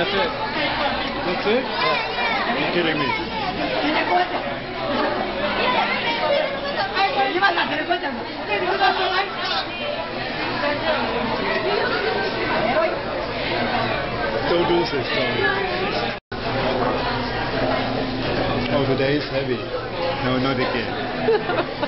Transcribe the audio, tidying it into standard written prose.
That's it. That's it? Yeah. You're kidding me. Don't do this, sorry. Oh, today is heavy. No, not again.